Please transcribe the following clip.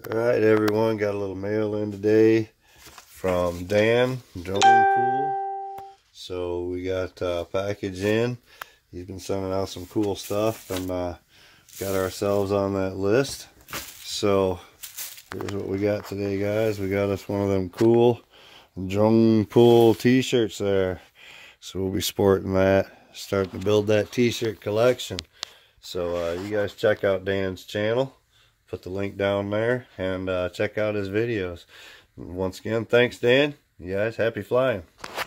Alright everyone, got a little mail in today from Dan, Drone Pool. So we got a package in. He's been sending out some cool stuff and got ourselves on that list. So here's what we got today, guys. We got us one of them cool Drone Pool t-shirts there. So we'll be sporting that, starting to build that t-shirt collection. So you guys check out Dan's channel. Put the link down there and check out his videos. Once again, thanks Dan. You guys, happy flying.